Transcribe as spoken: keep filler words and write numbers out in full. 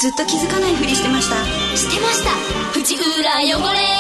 ずっと気づかないふりしてました。 してました。口裏汚れ